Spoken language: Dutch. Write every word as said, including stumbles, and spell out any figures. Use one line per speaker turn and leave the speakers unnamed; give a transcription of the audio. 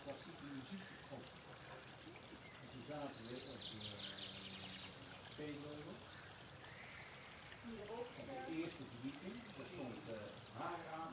klassieke muziek op. En toen zaten we op de Steenmolen. Op de eerste verdieping. Daar stond uh, haar